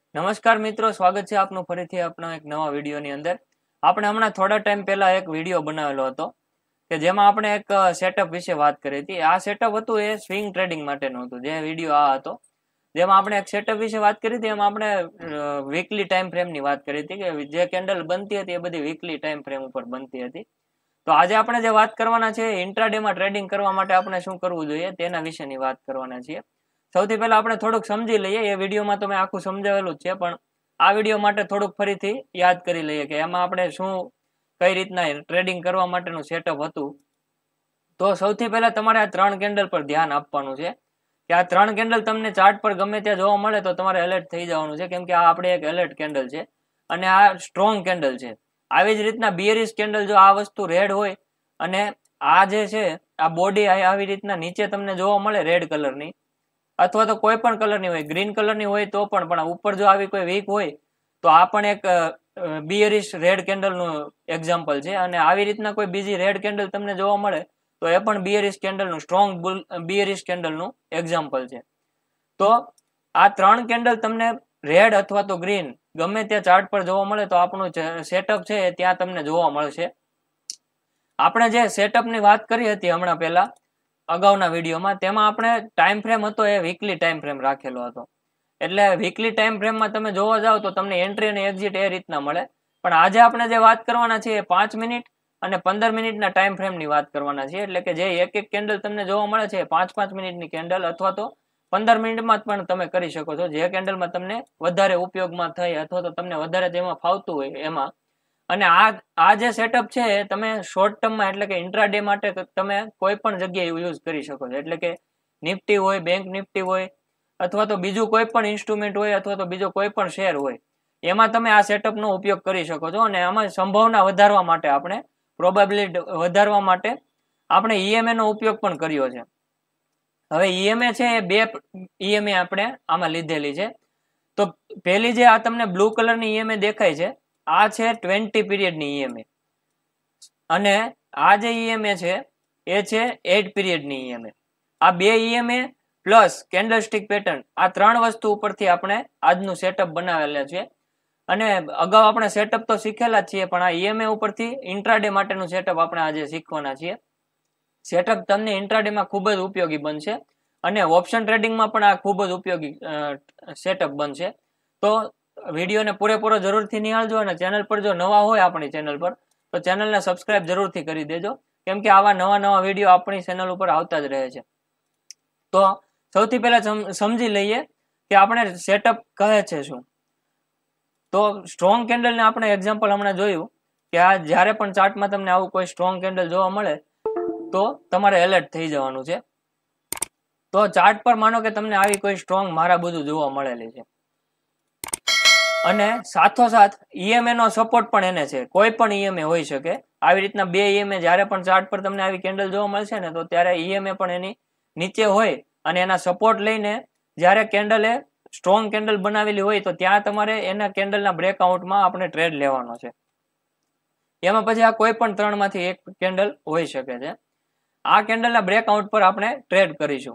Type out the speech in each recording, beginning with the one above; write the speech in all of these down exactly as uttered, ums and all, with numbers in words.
નમસ્કાર મિત્રો, સ્વાગત છે આપનું ફરીથી આપણા એક નવા વિડીયોની અંદર. આપણે હમણાં થોડા ટાઈમ પહેલા એક વિડીયો બનાવેલો હતો કે જેમાં આપણે એક સેટઅપ વિશે વાત કરી હતી. આ સેટઅપ હતું એ સ્વિંગ ટ્રેડિંગ માટેનું હતું. જે વિડીયો આ હતો જેમાં આપણે એક સેટઅપ વિશે વાત કરી હતી, એમાં આપણે વીકલી ટાઈમ ફ્રેમની વાત કરી હતી કે જે કેન્ડલ બનતી હતી એ બધી વીકલી ટાઈમ ફ્રેમ ઉપર બનતી હતી. તો આજે આપણે જે વાત કરવાના છે ઇન્ટ્રાડેમાં ટ્રેડિંગ કરવા માટે આપણે શું કરવું જોઈએ તેના વિશેની વાત કરવાના છીએ. સૌથી પહેલા આપણે થોડુંક સમજી લઈએ. એ વિડીયોમાં તો મેં આખું સમજાવેલું જ છે, પણ આ વિડીયો માટે થોડુંક ફરીથી યાદ કરી લઈએ કે એમાં આપણે શું કઈ રીતના ટ્રેડિંગ કરવા માટેનું સેટઅપ હતું. તો સૌથી પહેલા તમારે આ ત્રણ કેન્ડલ પર ધ્યાન આપવાનું છે કે આ ત્રણ કેન્ડલ તમને ચાર્ટ પર ગમે ત્યાં જોવા મળે તો તમારે એલર્ટ થઈ જવાનું છે, કેમ કે આ આપણે એક એલર્ટ કેન્ડલ છે અને આ સ્ટ્રોંગ કેન્ડલ છે. આવી જ રીતના બિયરિશ કેન્ડલ, જો આ વસ્તુ રેડ હોય અને આ જે છે આ બોડી આવી રીતના નીચે તમને જોવા મળે રેડ કલરની અથવા તો કોઈ પણ કલરની હોય, ગ્રીન કલરની હોય તો પણ પણ ઉપર જો આવી કોઈ વીક હોય તો આ પણ એક બિયરિશ રેડ કેન્ડલનું એક્ઝામ્પલ છે. અને આવી રીતના કોઈ બીજી રેડ કેન્ડલ તમને જોવા મળે તો એ પણ બિયરિશ કેન્ડલનું સ્ટ્રોંગ બિયરિશ કેન્ડલનું એક્ઝામ્પલ છે. તો આ ત્રણ કેન્ડલ તમને રેડ અથવા તો ગ્રીન ગમે ત્યાં ચાર્ટ પર જોવા મળે તો આપણું સેટઅપ છે ત્યાં તમને જોવા મળશે. આપણે જે સેટઅપની વાત કરી હતી હમણાં પહેલા અગાઉના વિડીયોમાં, તેમાં આપણે ટાઈમ ફ્રેમ હતો એ વીકલી ટાઈમ ફ્રેમ રાખેલો હતો. એટલે વીકલી ટાઈમ ફ્રેમમાં તમે જોવા જાઓ તો તમને એન્ટ્રી અને એક્ઝિટ એ રીતના મળે. પણ આજે આપણે જે વાત કરવાના છીએ એ પાંચ મિનિટ અને પંદર મિનિટના ટાઈમ ફ્રેમની વાત કરવાના છીએ. એટલે કે જે એક એક કેન્ડલ તમને જોવા મળે છે પાંચ પાંચ મિનિટની કેન્ડલ અથવા તો પંદર મિનિટમાં પણ તમે કરી શકો છો, જે કેન્ડલમાં તમને વધારે ઉપયોગમાં થાય અથવા તો તમને વધારે જેમાં ફાવતું હોય એમાં. અને આ આ જે સેટઅપ છે તમે શોર્ટ ટર્મમાં એટલે કે ઇન્ટ્રાડે માટે તમે કોઈ પણ જગ્યાએ યુઝ કરી શકો છો. એટલે કે નિફ્ટી હોય, બેંક નિફ્ટી હોય અથવા તો બીજું કોઈ પણ ઇન્સ્ટ્રુમેન્ટ હોય અથવા તો બીજો કોઈ પણ શેર હોય, એમાં તમે આ સેટઅપનો ઉપયોગ કરી શકો છો. અને આમાં સંભાવના વધારવા માટે આપણે પ્રોબેબિલિટી વધારવા માટે આપણે ઈએમએ નો ઉપયોગ પણ કર્યો છે. હવે ઈએમએ છે એ બે ઈએમએ આપણે આમાં લીધેલી છે. તો પહેલી જે આ તમને બ્લુ કલરની ઈએમએ દેખાય છે આ છે ટ્વેન્ટી પીરિયડની ઈએમએ અને આ જે ઈએમએ છે એ છે એટ પીરિયડની ઈએમએ. આ બે ઈએમએ પ્લસ કેન્ડલસ્ટિક પેટર્ન, આ ત્રણ વસ્તુ ઉપરથી આપણે આજનું સેટઅપ બનાવેલા છે. અને અગાઉ આપણે સેટઅપ તો શીખેલા જ છીએ, પણ આ ઈએમએ ઉપરથી ઇન્ટ્રાડે માટેનું સેટઅપ આપણે આજે શીખવાના છીએ. સેટઅપ તમને ઇન્ટ્રાડેમાં ખૂબ જ ઉપયોગી બનશે અને ઓપ્શન ટ્રેડિંગમાં પણ આ ખૂબ જ ઉપયોગી સેટઅપ બનશે. તો વિડીયોને પૂરેપૂરો જરૂરથી નિહાળજો અને ચેનલ પર જો નવા હોય આપણી ચેનલ પર તો ચેનલને સબસ્ક્રાઇબ જરૂરથી કરી દેજો, કેમ કે આવા નવા નવા વિડીયો આપણી ચેનલ ઉપર આવતા જ રહે છે. તો સૌથી પહેલા સમજી લઈએ કે આપણે સેટઅપ કહે છે શું. તો સ્ટ્રોંગ કેન્ડલને આપણે એક્ઝામ્પલ હમણાં જોયું કે આ જ્યારે પણ ચાર્ટમાં તમને આવું કોઈ સ્ટ્રોંગ કેન્ડલ જોવા મળે તો તમારે એલર્ટ થઈ જવાનું છે. તો ચાર્ટ પર માનો કે તમને આવી કોઈ સ્ટ્રોંગ મારા બધું જોવા મળેલી છે અને સાથોસાથ ઈએમએ નો સપોર્ટ પણ એને છે, કોઈ પણ ઈએમએ હોઈ શકે. આવી રીતના બે ઈએમએ જ્યારે પણ ચાર્ટ પર તમને આવી કેન્ડલ જોવા મળશે ને તો ત્યારે ઈએમએ પણ એની નીચે હોય અને એના સપોર્ટ લઈને જ્યારે કેન્ડલે સ્ટ્રોંગ કેન્ડલ બનાવેલી હોય તો ત્યાં તમારે એના કેન્ડલના બ્રેકઆઉટમાં આપણે ટ્રેડ લેવાનો છે. એમાં પછી આ કોઈ પણ ત્રણ માંથી એક કેન્ડલ હોઈ શકે છે. આ કેન્ડલના બ્રેકઆઉટ પર આપણે ટ્રેડ કરીશું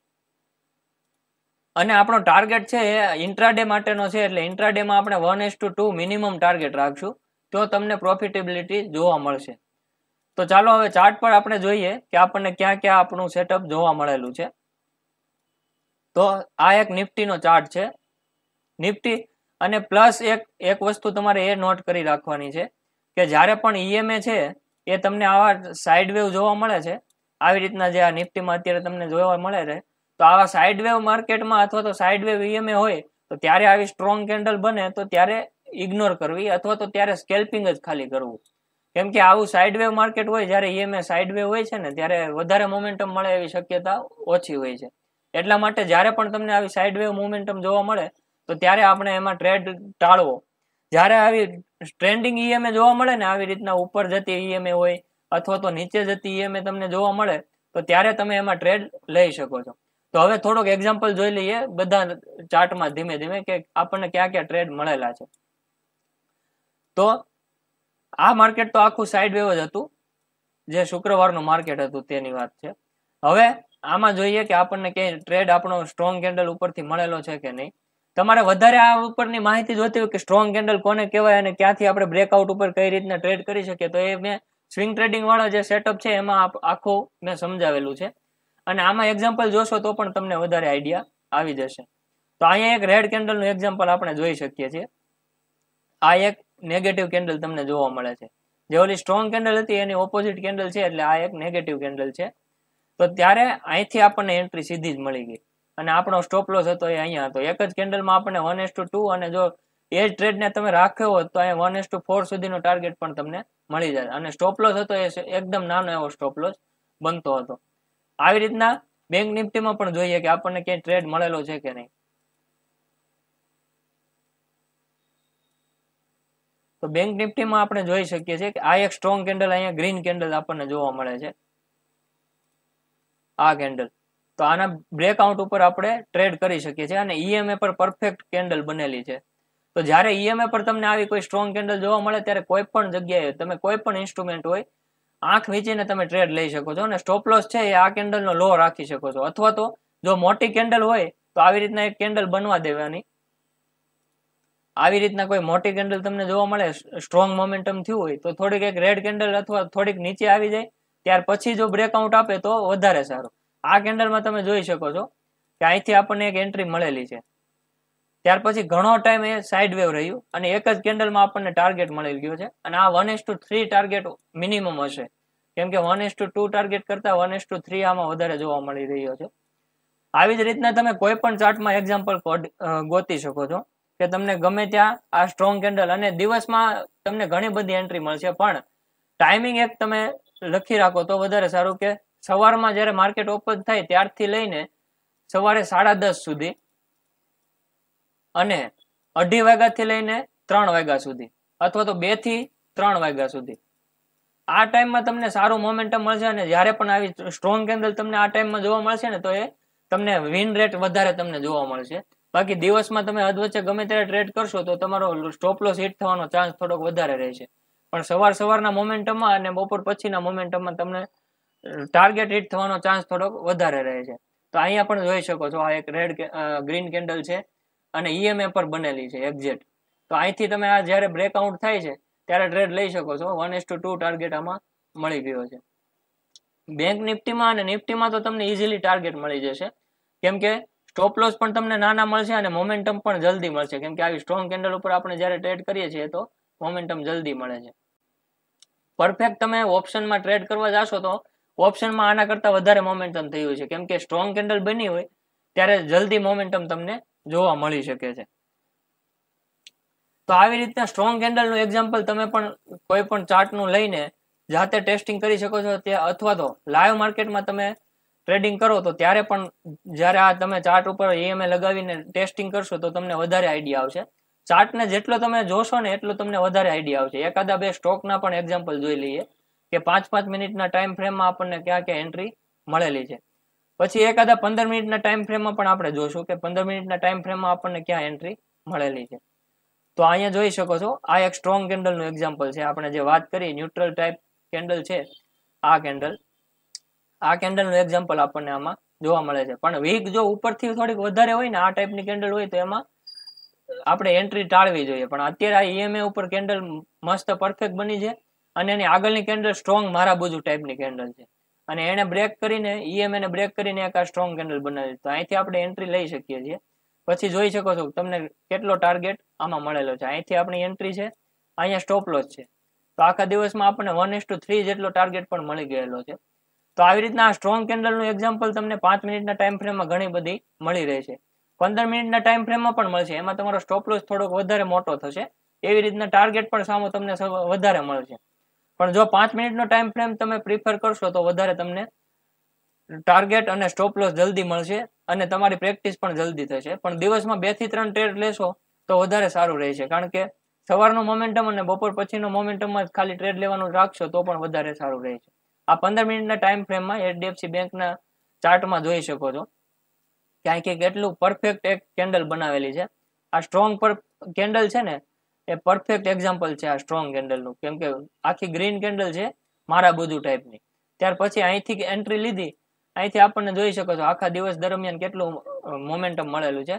અને આપણો ટાર્ગેટ છે એ ઇન્ટ્રાડે માટેનો છે. એટલે ઇન્ટ્રાડેમાં આપણે one is to two minimum target રાખશું તો તમને પ્રોફિટેબિલિટી જોવા મળશે. તો ચાલો હવે ચાર્ટ પર આપણે જોઈએ કે આપણને ક્યાં ક્યાં આપણું સેટઅપ જોવા મળેલું છે. તો આ એક નિફ્ટીનો ચાર્ટ છે. નિફ્ટી અને પ્લસ એક એક વસ્તુ તમારે એ નોટ કરી રાખવાની છે કે જ્યારે પણ ઈએમએ છે એ તમને આવા સાઇડ વેવ જોવા મળે છે, આવી રીતના જે આ નિફ્ટીમાં અત્યારે તમને જોવા મળે છે, તો આવા સાઇડ વેવ માર્કેટમાં અથવા તો સાઇડ વેવ ઈએમએ હોય તો ત્યારે આવી સ્ટ્રોંગ કેન્ડલ બને તો ત્યારે ઇગ્નોર કરવી અથવા તો ત્યારે સ્કેલ્પિંગ જ ખાલી કરવું. કેમ કે આવું સાઇડ વેવ માર્કેટ હોય, જ્યારે ઈએમએ સાઇડ વેવ હોય છે ને ત્યારે વધારે મોમેન્ટમ મળે એવી શક્યતા ઓછી હોય છે. એટલા માટે જ્યારે પણ તમને આવી સાઇડ વેવ મોમેન્ટમ જોવા મળે તો ત્યારે આપણે એમાં ટ્રેડ ટાળવો. જ્યારે આવી ટ્રેન્ડિંગ ઈએમએ જોવા મળે ને આવી રીતના ઉપર જતી ઈએમએ હોય અથવા તો નીચે જતી ઈએમએ તમને જોવા મળે તો ત્યારે તમે એમાં ટ્રેડ લઈ શકો છો. તો હવે થોડોક એક્ઝામ્પલ જોઈ લઈએ બધા ચાર્ટમાં ધીમે ધીમે કે આપણને ક્યાં ક્યાં ટ્રેડ મળેલા છે. તો આ માર્કેટ તો આખું સાઇડ વેવ જ હતું, જે શુક્રવારનું માર્કેટ હતું તેની વાત છે. હવે આમાં જોઈએ કે આપણને ક્યાંય ટ્રેડ આપણો સ્ટ્રોંગ કેન્ડલ ઉપરથી મળેલો છે કે નહીં. તમારે વધારે આ ઉપરની માહિતી જોતી હોય કે સ્ટ્રોંગ કેન્ડલ કોને કહેવાય અને ક્યાંથી આપણે બ્રેકઆઉટ ઉપર કઈ રીતના ટ્રેડ કરી શકીએ, તો એ મેં સ્વિંગ ટ્રેડિંગ વાળા જે સેટઅપ છે એમાં આખું મેં સમજાવેલું છે, અને આમાં એક્ઝામ્પલ જોશો તો પણ તમને વધારે આઈડિયા આવી જશે. તો અહીંયા એક રેડ કેન્ડલ નું એક્ઝામ્પલ આપણે જોઈ શકીએ છીએ. આ એક નેગેટિવ કેન્ડલ તમને જોવા મળે છે. જે ઓલી સ્ટ્રોંગ કેન્ડલ હતી એની ઓપોઝિટ કેન્ડલ છે, એટલે આ એક નેગેટિવ કેન્ડલ છે. તો ત્યારે અહીંથી આપણને એન્ટ્રી સીધી જ મળી ગઈ, અને આપણો સ્ટોપ લોસ હતો એ અહીંયા હતો. એક જ કેન્ડલમાં આપણને વન એસ ટુ ટુ, અને જો એ જ ટ્રેડને તમે રાખ્યો હોત તો અહીંયા વન એસ ટુ ફોર સુધીનો ટાર્ગેટ પણ તમને મળી જાય, અને સ્ટોપ લોસ હતો એ એકદમ નાનો એવો સ્ટોપ લોસ બનતો હતો. આવી રીતના બેંક નિફ્ટીમાં પણ જોઈએ કે આપણને ક્યાંય ટ્રેડ મળેલો છે કે નહીં. તો બેંક નિફ્ટીમાં આપણે જોઈ શકીએ છીએ કે આ એક સ્ટ્રોંગ કેન્ડલ, અહીંયા ગ્રીન કેન્ડલ આપણને જોવા મળે છે, આ કેન્ડલ. તો આના બ્રેકઆઉટ ઉપર આપણે ટ્રેડ કરી શકીએ છીએ, અને ઈએમએ પર પરફેક્ટ કેન્ડલ બનેલી છે. તો જ્યારે ઈએમએ પર તમને આવી કોઈ સ્ટ્રોંગ કેન્ડલ જોવા મળે ત્યારે કોઈ પણ જગ્યાએ તમે કોઈ પણ ઇન્સ્ટ્રુમેન્ટ હોય આંખ વીંચીને તમે ટ્રેડ લઈ શકો છો, અને સ્ટોપ લોસ છે એ આ કેન્ડલનો લો રાખી શકો છો. અથવા તો જો મોટી કેન્ડલ હોય તો આવી રીતના એક કેન્ડલ બનવા દેવાની. આવી રીતના કોઈ મોટી કેન્ડલ તમને જોવા મળે, સ્ટ્રોંગ મોમેન્ટમ થયું હોય તો થોડીક એક રેડ કેન્ડલ અથવા થોડીક નીચે આવી જાય, ત્યાર પછી જો બ્રેકઆઉટ આપે તો વધારે સારું. આ કેન્ડલમાં તમે જોઈ શકો છો કે અહીંથી આપણને એક એન્ટ્રી મળેલી છે. ત્યાર પછી ઘણો ટાઈમ એ સાઇડ વેવ રહ્યું, અને એક જ કેન્ડલમાં આપણને ટાર્ગેટ મળી ગયો છે. અને આ one is to three target minimum હશે, કેમ કે one is to two target કરતા વન એસ ટુ થ્રી આમાં વધારે જોવા મળી રહ્યો છે. આવી જ રીતના તમે કોઈ પણ ચાર્ટમાં એક્ઝામ્પલ ગોતી શકો છો કે તમને ગમે ત્યાં આ સ્ટ્રોંગ કેન્ડલ, અને દિવસમાં તમને ઘણી બધી એન્ટ્રી મળશે, પણ ટાઈમિંગ એક તમે લખી રાખો તો વધારે સારું, કે સવારમાં જ્યારે માર્કેટ ઓપન થાય ત્યારથી લઈને સવારે સાડા દસ સુધી, અને અઢી વાગ્યાથી લઈને ત્રણ વાગ્યા સુધી, અથવા તો બે થી ત્રણ વાગ્યા સુધી, આ ટાઈમમાં તમને સારું મોમેન્ટમ મળશે. અને જ્યારે પણ આવી સ્ટ્રોંગ કેન્ડલ તમને આ ટાઈમમાં જોવા મળશે ને, તો એ તમને વિન રેટ વધારે તમને જોવા મળશે. બાકી દિવસમાં તમે અધવચ્ચે ગમે ત્યારે ટ્રેડ કરશો તો તમારો સ્ટોપ લોસ હિટ થવાનો ચાન્સ થોડોક વધારે રહેશે, પણ સવાર સવારના મોમેન્ટમમાં અને બપોર પછીના મોમેન્ટમમાં તમને ટાર્ગેટ હિટ થવાનો ચાન્સ થોડોક વધારે રહે છે. તો અહીંયા પણ જોઈ શકો છો આ એક રેડ ગ્રીન કેન્ડલ છે, અને ઈએમએ પર બનેલી છે એક્ઝેક્ટ. તો અહીંથી તમે આ જ્યારે બ્રેકઆઉટ થાય છે ત્યારે ટ્રેડ લઈ શકો છો. One is to two target આમાં મળી ગયો છે. બેંક નિફ્ટીમાં અને નિફ્ટીમાં તો તમને ઇઝીલી ટાર્ગેટ મળી જશે, કેમ કે સ્ટોપ લોસ પણ તમને નાના મળશે અને મોમેન્ટમ પણ જલ્દી મળશે, કેમ કે આવી સ્ટ્રોંગ કેન્ડલ ઉપર આપણે જ્યારે ટ્રેડ કરીએ છીએ તો મોમેન્ટમ જલ્દી મળે છે. પરફેક્ટ તમે ઓપ્શનમાં ટ્રેડ કરવા જાશો તો ઓપ્શનમાં આના કરતા વધારે મોમેન્ટમ થયું છે, કેમ કે સ્ટ્રોંગ કેન્ડલ બની હોય ત્યારે જલ્દી મોમેન્ટમ તમને જોવા મળી શકે છે. તો આવી રીતના સ્ટ્રોંગ કેન્ડલનું એક્ઝામ્પલ તમે પણ કોઈ પણ ચાર્ટનું લઈને જાતે ટેસ્ટિંગ કરી શકો છો, ત્યાં અથવા તો લાઈવ માર્કેટમાં તમે ટ્રેડિંગ કરો તો ત્યારે પણ જ્યારે આ તમે ચાર્ટ ઉપર ઈએમએ લગાવીને ટેસ્ટિંગ કરશો તો તમને વધારે આઈડિયા આવશે. ચાર્ટને જેટલો તમે જોશો ને એટલો તમને વધારે આઈડિયા આવશે. એકાદા બે સ્ટોકના પણ એક્ઝામ્પલ જોઈ લઈએ કે પાંચ પાંચ મિનિટના ટાઈમ ફ્રેમમાં આપણને ક્યાં ક્યાં એન્ટ્રી મળેલી છે. પછી એકાદા પંદર મિનિટના ટાઈમ ફ્રેમમાં પણ આપણે જોશું કે પંદર મિનિટના ટાઈમ ફ્રેમમાં આપણને ક્યાં એન્ટ્રી મળેલી છે. તો અહીંયા જોઈ શકો છો આ એક સ્ટ્રોંગ કેન્ડલનું એક્ઝામ્પલ છે. આપણે જે વાત કરી ન્યુટ્રલ ટાઈપ કેન્ડલ છે, આ કેન્ડલ આ કેન્ડલનું એક્ઝામ્પલ આપણને આમાં જોવા મળે છે. પણ વીક જો ઉપરથી થોડીક વધારે હોય ને આ ટાઈપની કેન્ડલ હોય તો એમાં આપણે એન્ટ્રી ટાળવી જોઈએ. પણ અત્યારે આ ઈએમએ ઉપર કેન્ડલ મસ્ત પરફેક્ટ બની છે, અને એની આગળની કેન્ડલ સ્ટ્રોંગ મારા બાજુ ટાઈપની કેન્ડલ છે, અને એને બ્રેક કરીને ઈએમએ ને બ્રેક કરીને એક આ સ્ટ્રોંગ કેન્ડલ બનાવી. તો અહીંથી આપણે એન્ટ્રી લઈ શકીએ છીએ. પછી જોઈ શકો છો તમને કેટલો ટાર્ગેટ આમાં મળેલો છે. અહીંથી આપણી એન્ટ્રી છે, અહીંયા સ્ટોપ લોસ છે. તો આખા દિવસમાં આપણને વન એસ ટુ થ્રી જેટલો ટાર્ગેટ પણ મળી ગયેલો છે. તો આવી રીતના આ સ્ટ્રોંગ કેન્ડલનું એક્ઝામ્પલ તમને પાંચ મિનિટના ટાઈમ ફ્રેમમાં ઘણી બધી મળી રહે છે. પંદર મિનિટના ટાઈમ ફ્રેમમાં પણ મળશે, એમાં તમારો સ્ટોપ લોસ થોડોક વધારે મોટો થશે. એવી રીતના ટાર્ગેટ પણ સામો તમને વધારે મળશે. પણ જો પાંચ મિનિટનો ટાઈમ ફ્રેમ તમે પ્રિફર કરશો તો વધારે તમને ટાર્ગેટ અને સ્ટોપ લોસ જલ્દી મળશે, અને તમારી પ્રેક્ટિસ પણ જલ્દી થશે. પણ દિવસમાં બે થી ત્રણ ટ્રેડ લેશો તો વધારે સારું રહેશે, કારણ કે સવારનો મોમેન્ટમ અને બપોર પછીનો મોમેન્ટમમાં ખાલી ટ્રેડ લેવાનું રાખશો તો પણ વધારે સારું રહેશે. આ પંદર મિનિટના ટાઈમ ફ્રેમમાં એચડીએફસી બેંકના ચાર્ટમાં જોઈ શકો છો ક્યાંય કે કેટલું પરફેક્ટ એક કેન્ડલ બનાવેલી છે. આ સ્ટ્રોંગ પર કેન્ડલ છે ને એ પરફેક્ટ એક્ઝામ્પલ છે આ સ્ટ્રોંગ કેન્ડલનું, કેમ કે આખી ગ્રીન કેન્ડલ છે મારા બધું ટાઈપની. ત્યાર પછી અહીંથી એન્ટ્રી લીધી, અહીંથી આપણને જોઈ શકો છો આખા દિવસ દરમિયાન કેટલું મોમેન્ટમ મળેલું છે.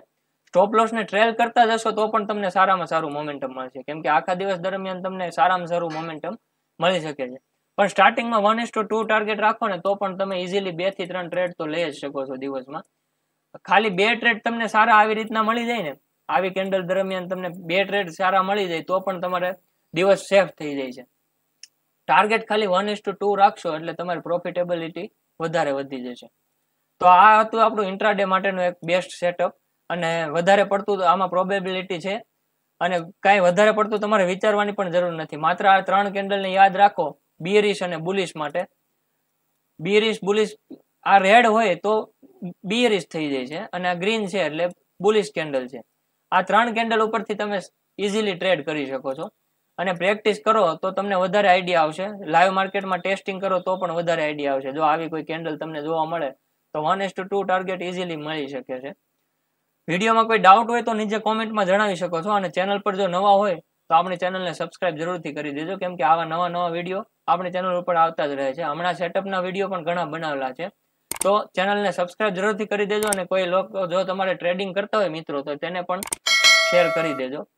સ્ટોપ લોસ ને ટ્રેલ કરતા જશો તો પણ તમને સારામાં સારું મોમેન્ટમ મળશે, કેમ કે આખા દિવસ દરમિયાન તમને સારામાં સારું મોમેન્ટમ મળી શકે છે. પણ સ્ટાર્ટિંગમાં one is to two target રાખો ને તો પણ તમે ઇઝીલી બે થી ત્રણ ટ્રેડ તો લઈ જ શકો છો દિવસમાં. ખાલી બે ટ્રેડ તમને સારા આવી રીતના મળી જાય ને, આવી કેન્ડલ દરમિયાન તમને બે ટ્રેડ સારા મળી જાય તો પણ તમારે દિવસ સેફ થઈ જાય છે. ટાર્ગેટ ખાલી વન ઇસ ટુ ટુ રાખશો એટલે તમારી પ્રોફિટેબિલિટી વધારે વધી જશે. તો આ હતું આપણું ઇન્ટ્રાડે માટેનું એક બેસ્ટ સેટઅપ, અને વધારે પડતું આમાં પ્રોબેબિલિટી છે અને કાંઈ વધારે પડતું તમારે વિચારવાની પણ જરૂર નથી. માત્ર આ ત્રણ કેન્ડલને યાદ રાખો, બિયરિશ અને બુલિશ માટે. બિયરિશ બુલિશ આ રેડ હોય તો બિયરિશ થઈ જાય છે અને આ ગ્રીન છે એટલે બુલિશ કેન્ડલ છે. આ ત્રણ કેન્ડલ ઉપરથી તમે ઇઝીલી ટ્રેડ કરી શકો છો અને પ્રેક્ટિસ કરો તો તમને વધારે આઈડિયા આવશે. લાઈવ માર્કેટમાં ટેસ્ટિંગ કરો તો પણ વધારે આઈડિયા આવશે. જો આવી કોઈ કેન્ડલ તમને જોવા મળે તો one is to two target easily મળી શકે છે. વિડીયોમાં કોઈ ડાઉટ હોય તો નીચે કોમેન્ટમાં જણાવી શકો છો, અને ચેનલ પર જો નવા હોય તો આપણી ચેનલને સબસ્ક્રાઇબ જરૂરથી કરી દેજો, કેમ કે આવા નવા નવા વિડીયો આપણી ચેનલ ઉપર આવતા જ રહે છે. હમણાં સેટઅપના વિડીયો પણ ઘણા બનાવેલા છે, તો ચેનલને સબસ્ક્રાઇબ જરૂરથી કરી દેજો. અને કોઈ લોકો જો તમારે ટ્રેડિંગ કરતા હોય મિત્રો તો તેને પણ શેર કરી દેજો.